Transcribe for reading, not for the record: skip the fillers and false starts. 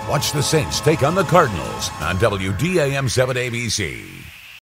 Watch the Saints take on the Cardinals on WDAM 7 ABC.